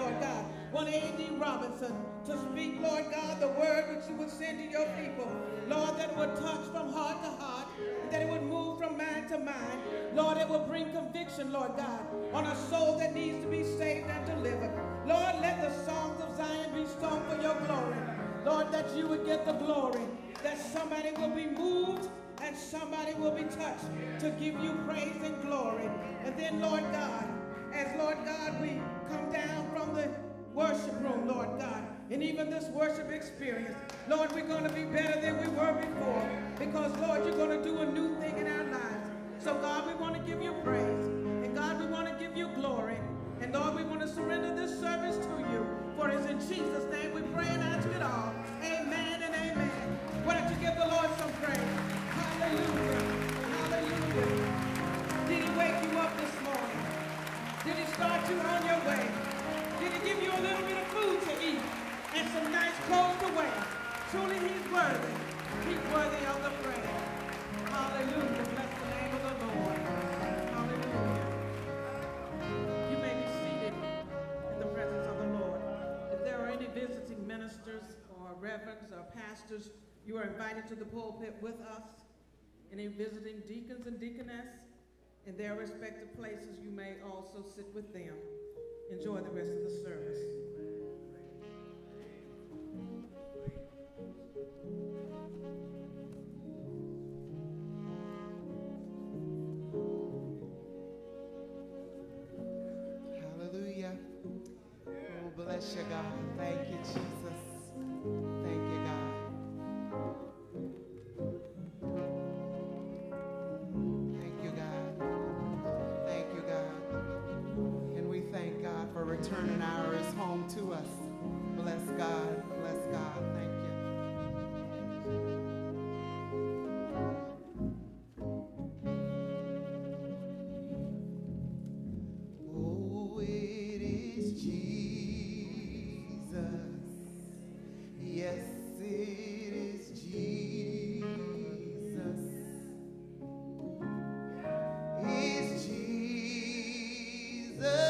Lord God. One A.D. Robinson to speak, Lord God, the word which you would send to your people. Lord, that it would touch from heart to heart, that it would move from mind to mind. Lord, it will bring conviction, Lord God, on a soul that needs to be saved and delivered. Lord, let the songs of Zion be sung for your glory. Lord, that you would get the glory, that somebody will be moved and somebody will be touched to give you praise and glory. And then, Lord God, as Lord God, we come down from the worship room, Lord God, and even this worship experience, Lord, we're going to be better than we were before, because, Lord, you're going to do a new thing in our lives. So, God, we want to give you praise, and God, we want to give you glory, and Lord, we want to surrender this service to you, for it's in Jesus' name we pray and ask it all. Amen and amen. Why don't you give the Lord some praise? Hallelujah. Hallelujah. Did he wake you up this morning? Did he start you on your way? Did he give you a little bit of food to eat and some nice clothes to wear? Truly he's worthy. He's worthy of the praise. Hallelujah. Bless the name of the Lord. Hallelujah. You may be seated in the presence of the Lord. If there are any visiting ministers or reverends or pastors, you are invited to the pulpit with us. Any visiting deacons and deaconess in their respective places, you may also sit with them. Enjoy the rest of the service. Hallelujah. Oh, bless you, God. Thank you, Jesus. Thank you, God. For returning ours home to us. Bless God. Bless God. Thank you. Oh, it is Jesus. Yes, it is Jesus. It's Jesus.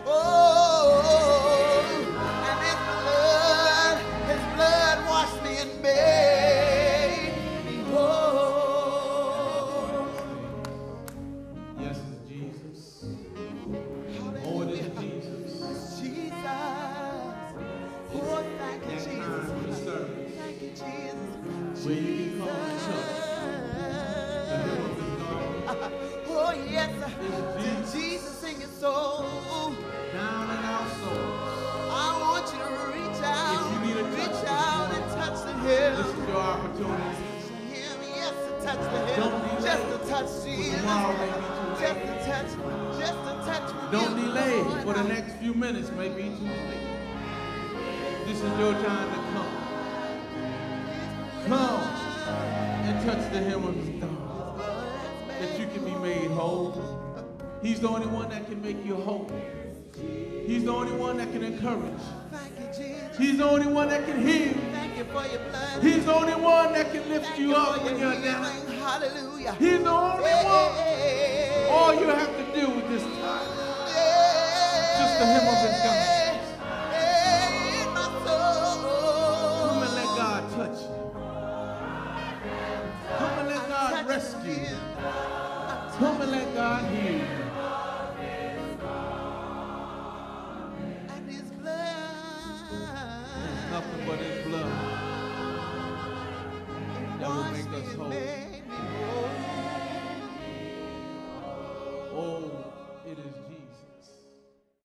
Oh, and his blood washed me and made me whole. Yes, it's Jesus. Oh, it is Jesus. Jesus. Oh, thank you, Next time Jesus. for the service, Thank you, Jesus. where you can come and touch the hem of his garment. Oh, yes. Jesus. Jesus in your soul. Down in our soul. I want you to reach out. If you need a touch Reach this out morning, and touch the This hem. is your opportunity. Him, yes, to touch the hem. Don't delay. Just to touch Jesus. Tomorrow may be too Just late. to touch. Just to touch. Don't him, delay, Lord. for the next few minutes may be too late. This is your time to come. Come and touch the hem of his garment, that you can be made whole. He's the only one that can make you whole. He's the only one that can encourage. Thank you, Jesus. He's the only one that can heal. Thank you for your blood. He's the only one that can lift Thank you for up your when you're healing. down. Hallelujah. He's the only one. All you have to do with this time, just the hem of his garment. Come and let God touch you. Come and let God rescue you. Come and let God heal you. And his blood. Nothing but his blood that will make us whole.